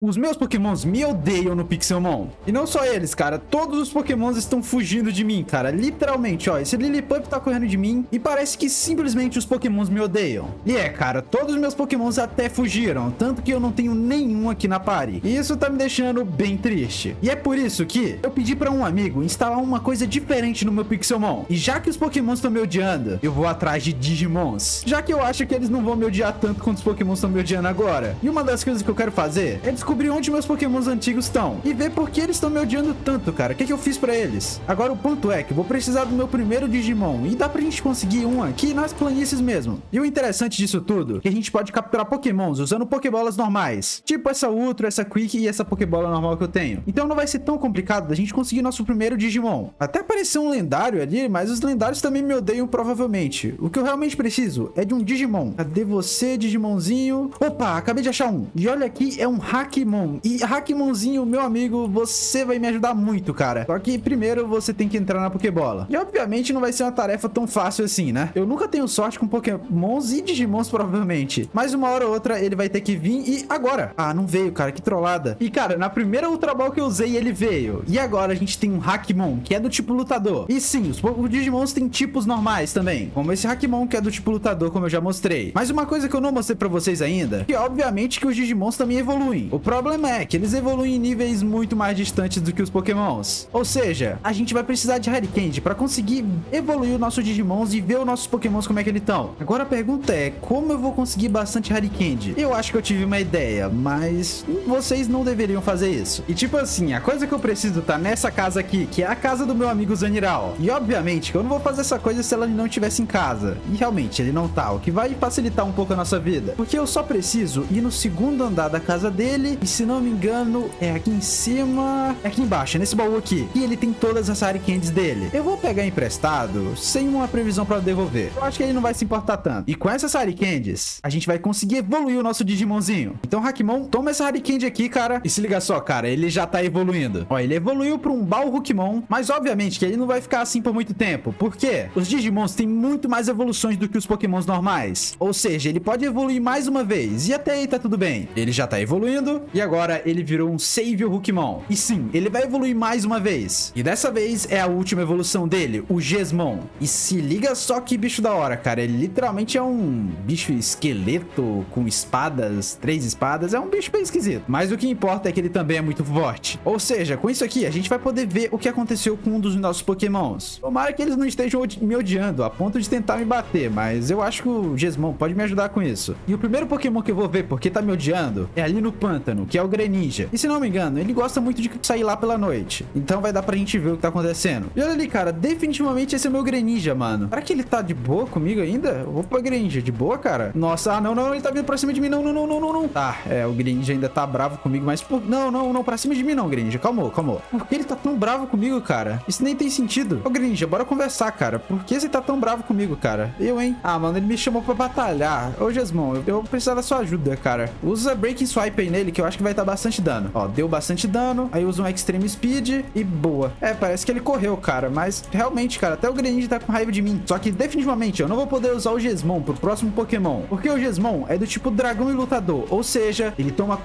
Os meus pokémons me odeiam no Pixelmon. E não só eles, cara. Todos os pokémons estão fugindo de mim, cara. Literalmente, ó. Esse Lillipup tá correndo de mim e parece que simplesmente os pokémons me odeiam. E cara, todos os meus pokémons até fugiram. Tanto que eu não tenho nenhum aqui na party. E isso tá me deixando bem triste. E é por isso que eu pedi pra um amigo instalar uma coisa diferente no meu Pixelmon. E já que os pokémons estão me odiando, eu vou atrás de Digimons. Já que eu acho que eles não vão me odiar tanto quanto os pokémons estão me odiando agora. E uma das coisas que eu quero fazer é descobrir onde meus pokémons antigos estão e ver por que eles estão me odiando tanto, cara. O que eu fiz pra eles? Agora o ponto é que eu vou precisar do meu primeiro Digimon e dá pra gente conseguir um aqui nas planícies mesmo. E o interessante disso tudo é que a gente pode capturar pokémons usando pokébolas normais, tipo essa Ultra, essa Quick e essa pokébola normal que eu tenho. Então não vai ser tão complicado da gente conseguir nosso primeiro Digimon. Até apareceu um lendário ali, mas os lendários também me odeiam provavelmente. O que eu realmente preciso é de um Digimon. Cadê você, Digimonzinho? Opa, acabei de achar um. E olha aqui, é um Hakimon. E Hakimonzinho, meu amigo, você vai me ajudar muito, cara. Só que primeiro você tem que entrar na Pokébola. E obviamente não vai ser uma tarefa tão fácil assim, né? Eu nunca tenho sorte com Pokémons e Digimons, provavelmente. Mas uma hora ou outra ele vai ter que vir e agora. Ah, não veio, cara. Que trollada. E, cara, na primeira Ultra Ball que eu usei, ele veio. E agora a gente tem um Hakimon, que é do tipo lutador. E sim, os Digimons têm tipos normais também. Como esse Hakimon, que é do tipo lutador, como eu já mostrei. Mas uma coisa que eu não mostrei pra vocês ainda, que obviamente que os Digimons também evoluem. O problema é que eles evoluem em níveis muito mais distantes do que os Pokémons. Ou seja, a gente vai precisar de Harikandi para conseguir evoluir o nosso Digimons e ver os nossos Pokémons como é que eles estão. Agora a pergunta é, como eu vou conseguir bastante Harikandi? Eu acho que eu tive uma ideia, mas vocês não deveriam fazer isso. E tipo assim, a coisa que eu preciso tá nessa casa aqui, que é a casa do meu amigo Zaniral. E obviamente que eu não vou fazer essa coisa se ela não estivesse em casa. E realmente ele não tá, o que vai facilitar um pouco a nossa vida. Porque eu só preciso ir no segundo andar da casa dele e se não me engano, é aqui em cima, é aqui embaixo, é nesse baú aqui. E ele tem todas as Harikands dele. Eu vou pegar emprestado, sem uma previsão pra devolver. Eu acho que ele não vai se importar tanto. E com essas Harikands, a gente vai conseguir evoluir o nosso Digimonzinho. Então, Hakimon, toma essa Harikand aqui, cara. E se liga só, cara, ele já tá evoluindo. Ó, ele evoluiu pra um Balrukmon, mas obviamente que ele não vai ficar assim por muito tempo. Por quê? Os Digimons têm muito mais evoluções do que os Pokémons normais. Ou seja, ele pode evoluir mais uma vez. E até aí tá tudo bem. Ele já tá evoluindo. E agora ele virou um Savior Hookmon. E sim, ele vai evoluir mais uma vez. E dessa vez é a última evolução dele, o Gesmon. E se liga só que bicho da hora, cara. Ele literalmente é um bicho esqueleto com espadas, 3 espadas. É um bicho bem esquisito. Mas o que importa é que ele também é muito forte. Ou seja, com isso aqui, a gente vai poder ver o que aconteceu com um dos nossos Pokémons. Tomara que eles não estejam me odiando a ponto de tentar me bater, mas eu acho que o Gesmon pode me ajudar com isso. E o primeiro Pokémon que eu vou ver porque tá me odiando é ali no pântano, que é o Greninja. E se não me engano, ele gosta muito de sair lá pela noite. Então vai dar pra gente ver o que tá acontecendo. E olha ali, cara, definitivamente esse é o meu Greninja, mano. Será que ele tá de boa comigo ainda? Opa, Greninja, de boa, cara? Nossa, não, ele tá vindo pra cima de mim. Não. Tá, o Greninja ainda tá bravo comigo, mas não, pra cima de mim não, Greninja. Calma. Por que ele tá tão bravo comigo, cara? Isso nem tem sentido. Ô, Greninja, bora conversar, cara. Por que você tá tão bravo comigo, cara? Eu, hein? Ah, mano, ele me chamou pra batalhar. Ô, Gesmon, eu precisava da sua ajuda, cara. Usa Breaking Swipe aí nele, que eu acho que vai dar bastante dano. Ó, deu bastante dano. Aí usa um Extreme Speed e boa. Parece que ele correu, cara. Mas realmente, cara, até o Greninja tá com raiva de mim. Só que definitivamente eu não vou poder usar o Gesmon pro próximo Pokémon. Porque o Gesmon é do tipo dragão e lutador. Ou seja, ele toma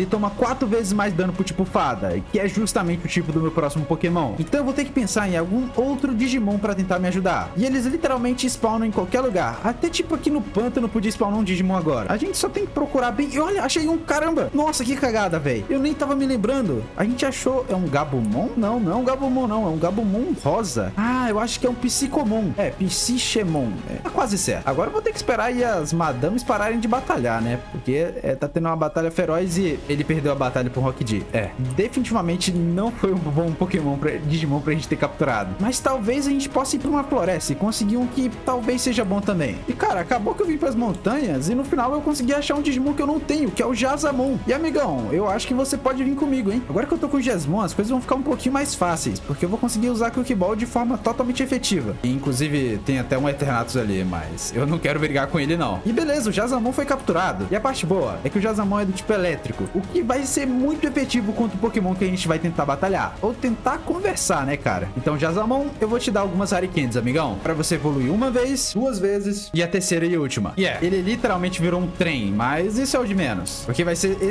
4 vezes mais dano pro tipo fada, que é justamente o tipo do meu próximo Pokémon. Então eu vou ter que pensar em algum outro Digimon pra tentar me ajudar. E eles literalmente spawnam em qualquer lugar. Até tipo aqui no pântano podia spawnar um Digimon agora. A gente só tem que procurar bem. E olha, achei um, caramba. Nossa, que cagada, velho. Eu nem tava me lembrando. A gente achou... É um Gabumon? Não é um Gabumon, não. É um Gabumon rosa. Ah, eu acho que é um Psychomon. Psychemon. Tá quase certo. Agora eu vou ter que esperar aí as madames pararem de batalhar, né? Porque tá tendo uma batalha feroz e ele perdeu a batalha pro Rock D. Definitivamente não foi um bom Pokémon Digimon pra gente ter capturado. Mas talvez a gente possa ir pra uma floresta e conseguir um que talvez seja bom também. E cara, acabou que eu vim pras montanhas e no final eu consegui achar um Digimon que eu não tenho, que é o Jazamon. E amigão, eu acho que você pode vir comigo, hein? Agora que eu tô com o Gesmon, as coisas vão ficar um pouquinho mais fáceis, porque eu vou conseguir usar a Quick Ball de forma totalmente efetiva. E, inclusive, tem até um Eternatus ali, mas eu não quero brigar com ele, não. E beleza, o Jazamon foi capturado. E a parte boa é que o Jazamon é do tipo elétrico, o que vai ser muito efetivo contra o Pokémon que a gente vai tentar batalhar. Ou tentar conversar, né, cara? Então, Jazamon, eu vou te dar algumas Harikands, amigão, pra você evoluir uma vez, 2 vezes e a terceira e última. Ele literalmente virou um trem, mas isso é o de menos, porque vai ser justamente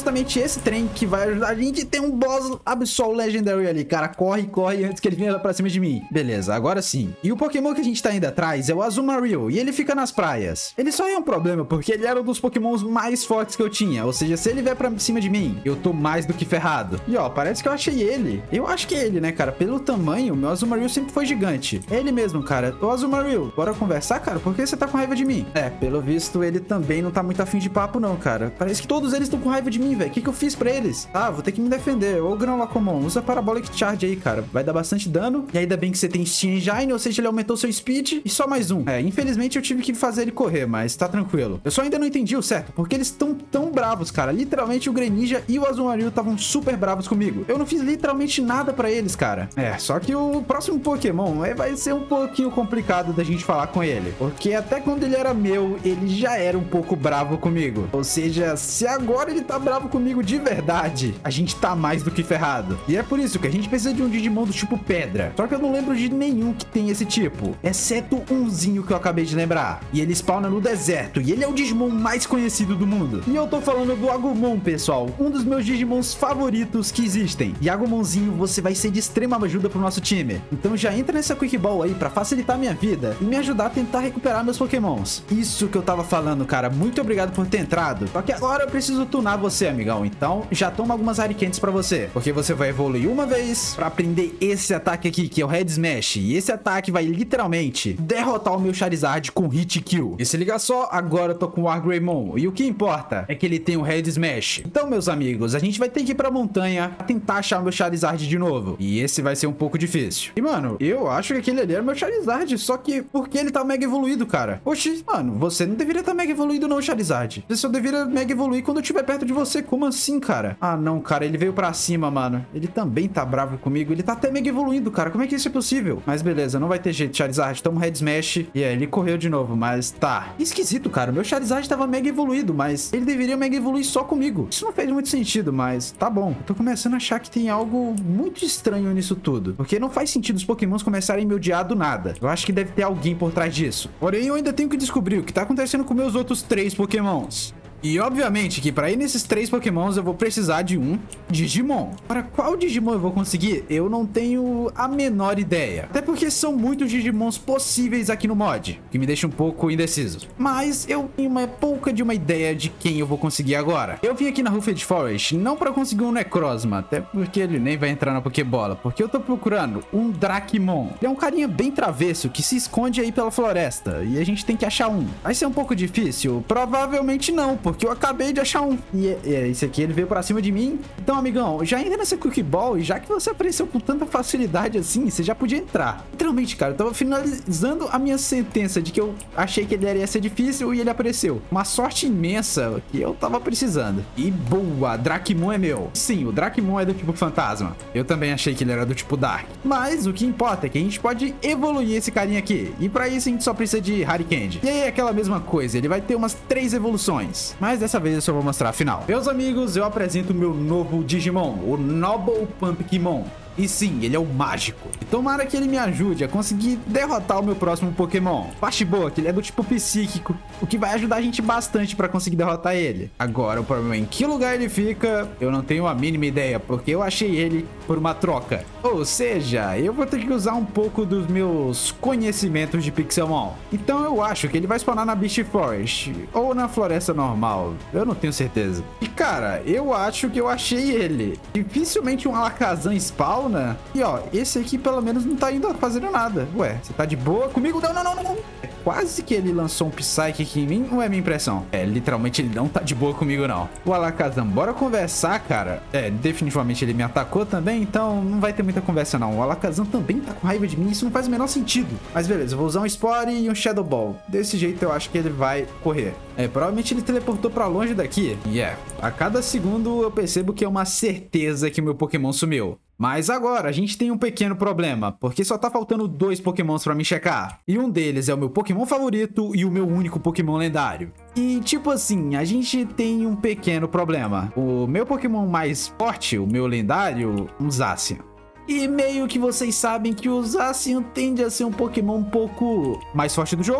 justamente esse trem que vai ajudar a gente a ter um boss Absol Legendary ali, cara. Corre, corre antes que ele venha pra cima de mim. Beleza, agora sim. E o Pokémon que a gente tá indo atrás é o Azumarill, e ele fica nas praias. Ele só é um problema porque ele era um dos Pokémons mais fortes que eu tinha, ou seja, se ele vier pra cima de mim, eu tô mais do que ferrado. E ó, parece que eu achei ele. Eu acho que é ele, né, cara? Pelo tamanho, meu Azumarill sempre foi gigante. É ele mesmo, cara. Ô, Azumarill, bora conversar, cara? Por que você tá com raiva de mim? É, pelo visto, ele também não tá muito afim de papo, não, cara. Parece que todos eles estão com raiva de mim, velho. O que que eu fiz pra eles? Ah, vou ter que me defender. Ô, Granulocommon, usa Parabolic Charge aí, cara. Vai dar bastante dano. E ainda bem que você tem Steam Engine, ou seja, ele aumentou seu speed. E só mais um. É, infelizmente eu tive que fazer ele correr, mas tá tranquilo. Eu só ainda não entendi o certo, porque eles estão tão bravos, cara. Literalmente o Greninja e o Azumarill estavam super bravos comigo. Eu não fiz literalmente nada pra eles, cara. É, só que o próximo Pokémon vai ser um pouquinho complicado da gente falar com ele. Porque até quando ele era meu, ele já era um pouco bravo comigo. Ou seja, se agora ele tá bravo comigo de verdade, a gente tá mais do que ferrado. E é por isso que a gente precisa de um Digimon do tipo Pedra. Só que eu não lembro de nenhum que tem esse tipo, exceto umzinho que eu acabei de lembrar. E ele spawna no deserto, e ele é o Digimon mais conhecido do mundo. E eu tô falando do Agumon, pessoal, um dos meus Digimons favoritos que existem. E Agumonzinho, você vai ser de extrema ajuda pro nosso time. Então já entra nessa Quick Ball aí pra facilitar minha vida e me ajudar a tentar recuperar meus Pokémons. Isso que eu tava falando, cara. Muito obrigado por ter entrado. Só que agora eu preciso tunar você, amigão. Então já toma algumas Haricantes pra você, porque você vai evoluir uma vez pra aprender esse ataque aqui, que é o Head Smash. E esse ataque vai literalmente derrotar o meu Charizard com Hit Kill. E se liga só, agora eu tô com o Argreymon. E o que importa é que ele tem o Head Smash. Então, meus amigos, a gente vai ter que ir pra montanha pra tentar achar o meu Charizard de novo. E esse vai ser um pouco difícil. E, mano, eu acho que aquele ali era o meu Charizard, só que porque ele tá mega evoluído, cara. Oxi, mano, você não deveria estar mega evoluído não, Charizard. Você só deveria mega evoluir quando eu estiver perto de você. Como assim, cara? Ah, não, cara, ele veio pra cima, mano. Ele também tá bravo comigo. Ele tá até mega evoluindo, cara. Como é que isso é possível? Mas beleza, não vai ter jeito, Charizard. Toma um Head Smash. E aí, ele correu de novo, mas tá. Esquisito, cara. Meu Charizard tava mega evoluído, mas ele deveria mega evoluir só comigo. Isso não fez muito sentido, mas tá bom. Eu tô começando a achar que tem algo muito estranho nisso tudo. Porque não faz sentido os Pokémons começarem a me odiar do nada. Eu acho que deve ter alguém por trás disso. Porém, eu ainda tenho que descobrir o que tá acontecendo com meus outros 3 Pokémons. E obviamente que para ir nesses 3 Pokémons eu vou precisar de um Digimon. Para qual Digimon eu vou conseguir? Eu não tenho a menor ideia. Até porque são muitos Digimons possíveis aqui no mod, que me deixa um pouco indeciso. Mas eu tenho uma pouca de uma ideia de quem eu vou conseguir agora. Eu vim aqui na Ruffed Forest não para conseguir um Necrozma, até porque ele nem vai entrar na Pokébola, porque eu tô procurando um Drakimon. Ele é um carinha bem travesso que se esconde aí pela floresta e a gente tem que achar um. Vai ser um pouco difícil? Provavelmente não, porque eu acabei de achar um. E esse aqui, ele veio pra cima de mim. Então, amigão, já entra nessa Quick Ball. E já que você apareceu com tanta facilidade assim, você já podia entrar. Literalmente, cara, eu tava finalizando a minha sentença de que eu achei que ele ia ser difícil e ele apareceu. Uma sorte imensa que eu tava precisando. E boa, Drakimon é meu. Sim, o Drakimon é do tipo fantasma. Eu também achei que ele era do tipo Dark. Mas o que importa é que a gente pode evoluir esse carinha aqui. E pra isso a gente só precisa de Haricandy. E aí é aquela mesma coisa, ele vai ter umas 3 evoluções. Mas dessa vez eu só vou mostrar a final. Meus amigos, eu apresento o meu novo Digimon, o Noble Pumpkimon. E sim, ele é o mágico. E tomara que ele me ajude a conseguir derrotar o meu próximo Pokémon. Parte boa, que ele é do tipo psíquico, o que vai ajudar a gente bastante pra conseguir derrotar ele. Agora, o problema é em que lugar ele fica, eu não tenho a mínima ideia, porque eu achei ele por uma troca. Ou seja, eu vou ter que usar um pouco dos meus conhecimentos de Pixelmon. Então eu acho que ele vai spawnar na Beast Forest, ou na floresta normal, eu não tenho certeza. E cara, eu acho que eu achei ele. Dificilmente um Alakazam spawn. E ó, esse aqui pelo menos não tá indo fazendo nada. Ué, você tá de boa comigo? Não, não, não, não. É quase que ele lançou um Psyche aqui em mim, ou é minha impressão? É, literalmente ele não tá de boa comigo não. O Alakazam, bora conversar, cara. É, definitivamente ele me atacou também, então não vai ter muita conversa não. O Alakazam também tá com raiva de mim, isso não faz o menor sentido. Mas beleza, eu vou usar um Spore e um Shadow Ball. Desse jeito eu acho que ele vai correr. É, provavelmente ele teleportou pra longe daqui. E a cada segundo eu percebo que é uma certeza que o meu Pokémon sumiu. Mas agora a gente tem um pequeno problema, porque só tá faltando 2 Pokémons pra me checar. E um deles é o meu Pokémon favorito e o meu único Pokémon lendário. E tipo assim, a gente tem um pequeno problema. O meu Pokémon mais forte, o meu lendário, um Zacian. E meio que vocês sabem que o Zacian tende a ser um Pokémon um pouco mais forte do jogo,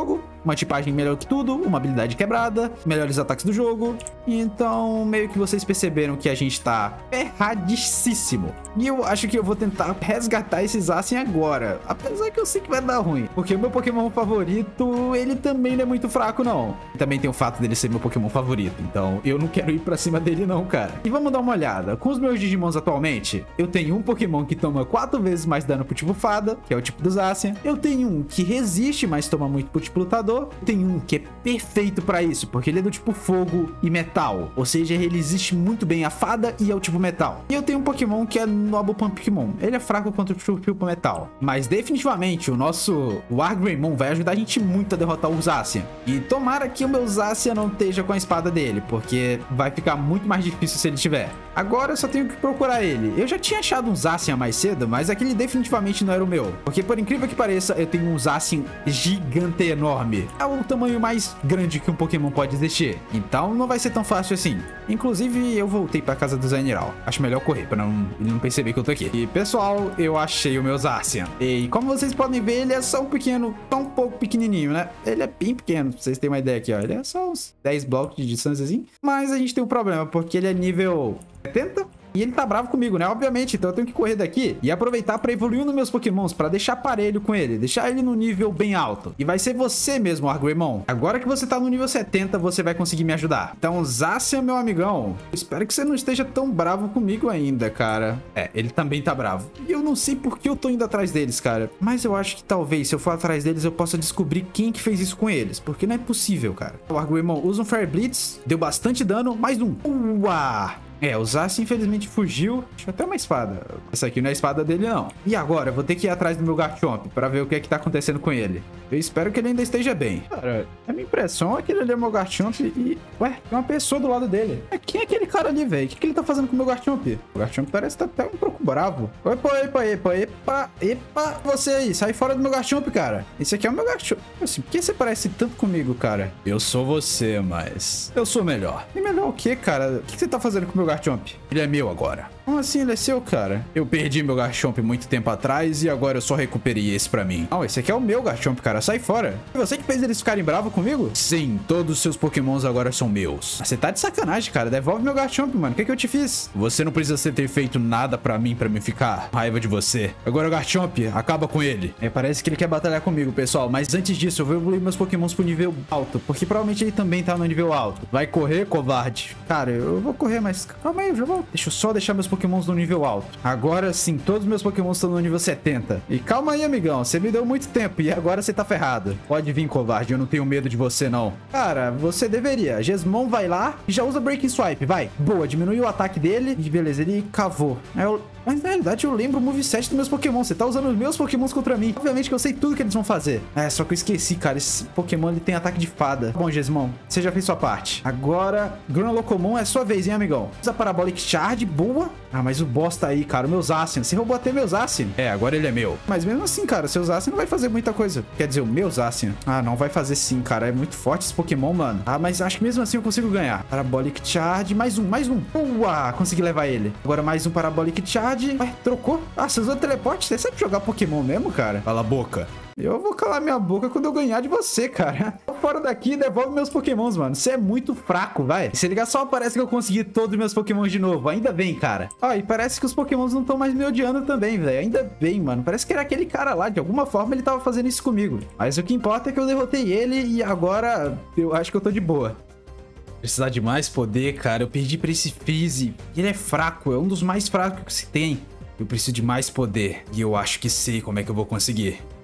uma tipagem melhor que tudo, uma habilidade quebrada, melhores ataques do jogo. Então, meio que vocês perceberam que a gente tá ferradíssimo. E eu acho que eu vou tentar resgatar esse Zacian agora. Apesar que eu sei que vai dar ruim. Porque o meu Pokémon favorito, ele também não é muito fraco, não. E também tem o fato dele ser meu Pokémon favorito. Então, eu não quero ir pra cima dele, não, cara. E vamos dar uma olhada. Com os meus Digimons atualmente, eu tenho um Pokémon que toma 4 vezes mais dano pro tipo Fada, que é o tipo do Zacian. Eu tenho um que resiste, mas toma muito pro tipo Lutador. Tem um que é perfeito pra isso, porque ele é do tipo Fogo e Metal. Ou seja, ele resiste muito bem à Fada e ao tipo Metal. E eu tenho um Pokémon que é Noble Pokémon. Ele é fraco contra o tipo Metal. Mas definitivamente, o Argreymon vai ajudar a gente muito a derrotar o Zacian. E tomara que o meu Zacian não esteja com a espada dele, porque vai ficar muito mais difícil se ele tiver. Agora eu só tenho que procurar ele. Eu já tinha achado um Zacian mais cedo, mas aquele definitivamente não era o meu. Porque por incrível que pareça, eu tenho um Zacian gigante enorme. É o tamanho mais grande que um Pokémon pode existir. Então não vai ser tão fácil assim. Inclusive, eu voltei pra casa do Zaniral. Acho melhor correr, pra ele não perceber que eu tô aqui. E pessoal, eu achei o meu Zacian. E como vocês podem ver, ele é só um pequeno, só um pouco pequenininho, né? Ele é bem pequeno, pra vocês terem uma ideia aqui, ó. Ele é só uns 10 blocos de distância assim. Mas a gente tem um problema, porque ele é nível 70. E ele tá bravo comigo, né? Obviamente, então eu tenho que correr daqui e aproveitar pra evoluir nos meus Pokémons, pra deixar parelho com ele, deixar ele no nível bem alto. E vai ser você mesmo, Argreymon. Agora que você tá no nível 70, você vai conseguir me ajudar. Então, Zacian, meu amigão, espero que você não esteja tão bravo comigo ainda, cara. É, ele também tá bravo. E eu não sei por que eu tô indo atrás deles, cara. Mas eu acho que talvez, se eu for atrás deles, eu possa descobrir quem que fez isso com eles. Porque não é possível, cara. O Argreymon usa um Fire Blitz, deu bastante dano, mais um. Uau! É, o Zacian infelizmente fugiu. Deixa eu até uma espada. Essa aqui não é a espada dele, não. E agora? Eu vou ter que ir atrás do meu Garchomp pra ver o que é que tá acontecendo com ele. Eu espero que ele ainda esteja bem. Cara, a minha impressão é que ele é meu Garchomp e... Ué, tem uma pessoa do lado dele. Quem é aquele cara ali, velho? O que ele tá fazendo com o meu Garchomp? O Garchomp parece que tá até um pouco bravo. Epa, você aí. Sai fora do meu Garchomp, cara. Esse aqui é o meu Garchomp. Assim, por que você parece tanto comigo, cara? Eu sou você, mas... eu sou melhor. E melhor o quê, cara? O que você tá fazendo com o meu Garchomp? Ele é meu agora. Como assim ele é seu, cara? Eu perdi meu Garchomp muito tempo atrás e agora eu só recuperei esse pra mim. Não, esse aqui é o meu Garchomp, cara. Sai fora. Foi você que fez eles ficarem bravos comigo? Sim, todos os seus Pokémons agora são meus. Você tá de sacanagem, cara. Devolve meu Garchomp, mano. O que que eu te fiz? Você não precisa ter feito nada pra mim ficar com raiva de você. Agora o Garchomp, acaba com ele. É, parece que ele quer batalhar comigo, pessoal. Mas antes disso, eu vou evoluir meus Pokémons pro nível alto. Porque provavelmente ele também tá no nível alto. Vai correr, covarde. Cara, eu vou correr, mas calma aí, eu já vou. Deixa eu só deixar meus Pokémons no nível alto. Agora sim, todos os meus Pokémons estão no nível 70. E calma aí, amigão. Você me deu muito tempo e agora você tá ferrado. Pode vir, covarde. Eu não tenho medo de você, não. Cara, você deveria. Gesmon vai lá e já usa Breaking Swipe. Vai. Boa, diminuiu o ataque dele. E beleza, ele cavou. Mas na realidade eu lembro o moveset dos meus Pokémon. Você tá usando os meus Pokémons contra mim. Obviamente que eu sei tudo que eles vão fazer. É, só que eu esqueci, cara. Esse Pokémon, ele tem ataque de fada. Bom, Gesmon, você já fez sua parte. Agora, Granolocomon é sua vez, hein, amigão? Usa Parabolic Charge, boa. Ah, mas o boss tá aí, cara. O meu Zacian. Você roubou até meu Zacian. É, agora ele é meu. Mas mesmo assim, cara, seu Zacian não vai fazer muita coisa. Quer dizer, o meu Zacian. Ah, não vai fazer sim, cara. É muito forte esse Pokémon, mano. Ah, mas acho que mesmo assim eu consigo ganhar. Parabolic Charge, mais um. Boa! Consegui levar ele. Agora mais um Parabolic Charge. Ué, trocou? Ah, você usou teleporte? Você sabe jogar Pokémon mesmo, cara? Cala a boca. Eu vou calar minha boca quando eu ganhar de você, cara. Fora daqui e devolve meus Pokémons, mano. Você é muito fraco, vai. Se ligar só, parece que eu consegui todos os meus Pokémons de novo. Ainda bem, cara. Ó, e parece que os Pokémons não estão mais me odiando também, velho. Ainda bem, mano. Parece que era aquele cara lá. De alguma forma ele tava fazendo isso comigo. Mas o que importa é que eu derrotei ele e agora eu acho que eu tô de boa. Precisar de mais poder, cara. Eu perdi pra esse Freeze. Ele é fraco. É um dos mais fracos que se tem. Eu preciso de mais poder. E eu acho que sei como é que eu vou conseguir.